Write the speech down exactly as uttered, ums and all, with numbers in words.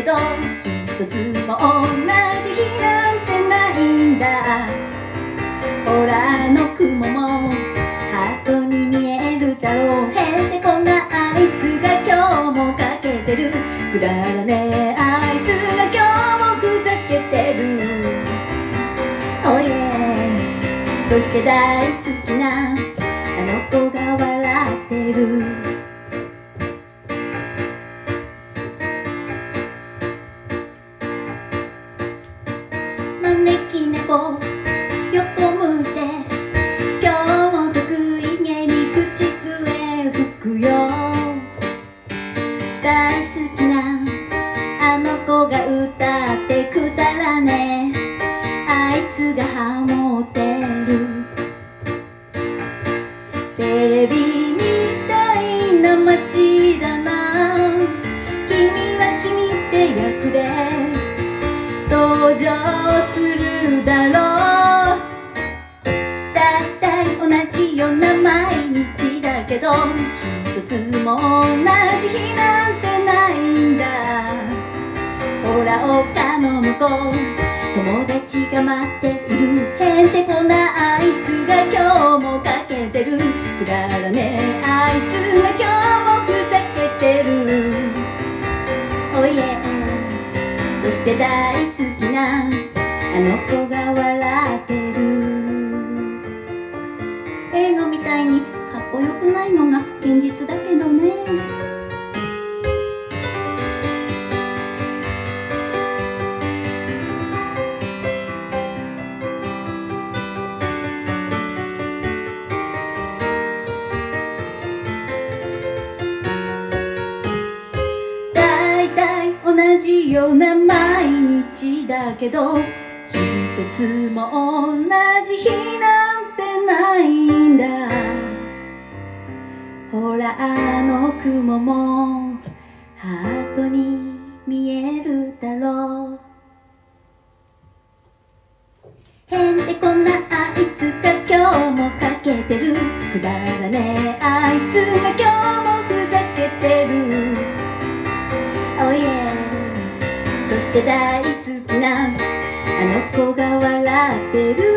けど一つも同じ日なんてないんだ。ほらあの雲もハートに見えるだろう。へんてこなあいつが今日もかけてる。くだらねえあいつが今日もふざけてる。おいえそして大好きなあの子が笑ってる。招き猫横向いて今日も得意げに口笛吹くよ。大好きなあの子が歌ってくだらねえあいつがハモってる。テレビみたいな街だな。君は君って役で登場するだろう。だいたい同じような毎日だけど一つも同じ日なんてないんだ。ほら丘の向こう友達が待っている。へんてこなあいつが今日もかけてる。くだらねえあいつが今日もふざけてる。おいえそして大好きなあの子が笑ってる。映画みたいにかっこよくないのが現実だけどね。だいたい同じような毎日だけど一つも同じ日なんてないんだ。ほらあの雲もハートに見えるだろう。へんてこなあいつが今日もかけてる。くだらねえあいつが今日もふざけてる。おいえそして大好きなあの子が笑ってる。